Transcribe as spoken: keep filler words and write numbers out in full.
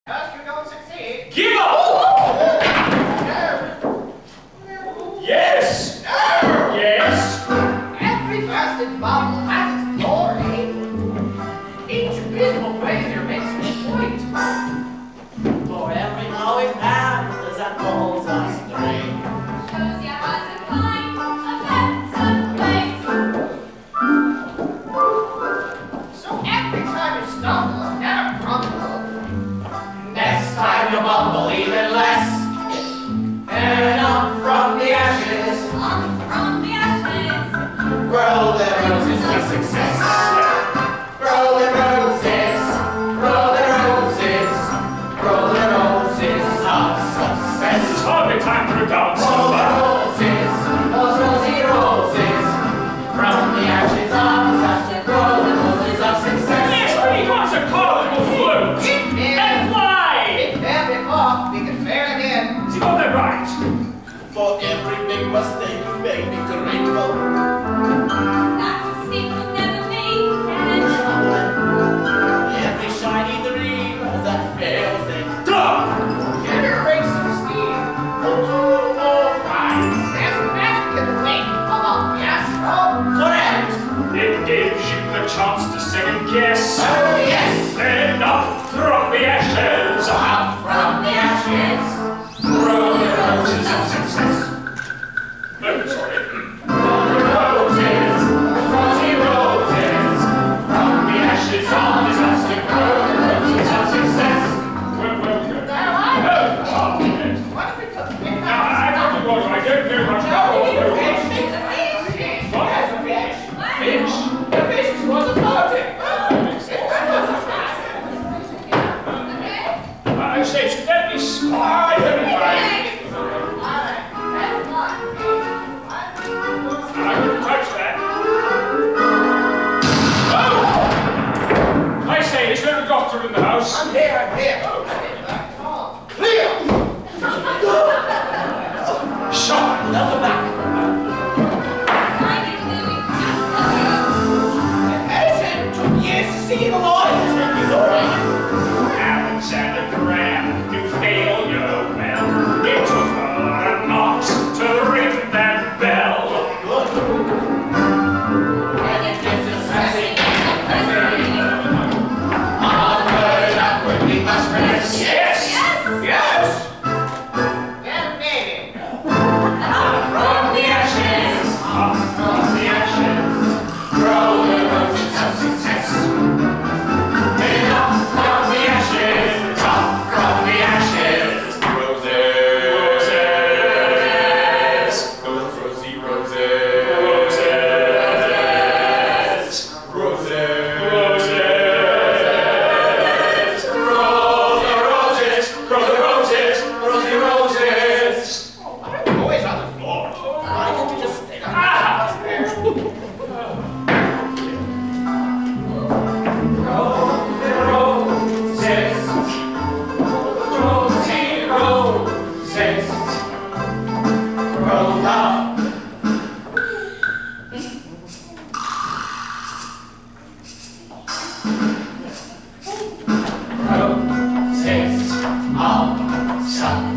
Because you don't succeed. Give up! Yes! Yes! Every plastic bottle has its glory. Each abysmal failure makes me point. For every glowing man, there's a pulse of string. Shows you how to find a better way. So every time you stumble, never crumble. Next time you bumble even less. And up from the ashes, Up from the ashes. grow the roses of success. Grow the roses, grow the roses, grow the roses of success. It's hardly time for a dance. Grow the roses, those rosy roses, from the ashes of success. Grow the roses of success. Yes, but he wants a carnival float. Get there. And fly! Get there before we can fair again. Has he got that right? For every big mistake you make me grateful. That mistake will never make again. Every shiny dream that fails in dark. Generate some steam. All right. There's magic in the wake of a fiasco. Correct! It gives you the chance to second guess. Oh yes! Then up from the ashes. Up from the ashes, grow the roses of success. Oh, sorry. Grow the roses, rosy roses, from the ashes of disaster. Grow the roses of success. Well, well, good. Now I Oh, oh, yes. What if we took it Now, I don't know what I don't know much about all those. What? Fish? The fish was a floating. I say, should that be spied and I wouldn't touch that. Oh! I say, is there a doctor in the house? I'm here, I'm here. Clear! Shot! Another back. Medicine took years to see the light. He's alright. Alexander Graham, you failed your well. It took a lot of knocks to ring that bell. Good. And it gives us blessing. Onward, upward, we must press. Yes! Yes! Well, baby. Up from the ashes, Up from the ashes. grow the roses of success. And up from the ashes, up from the ashes, roses. Those rosy roses. Roses. Roses. Roses. Grow the roses, grow the roses, rosy roses. Always on the floor. Why don't you just stay on Ah! Roses, rosy roses, grow up. Roses of success.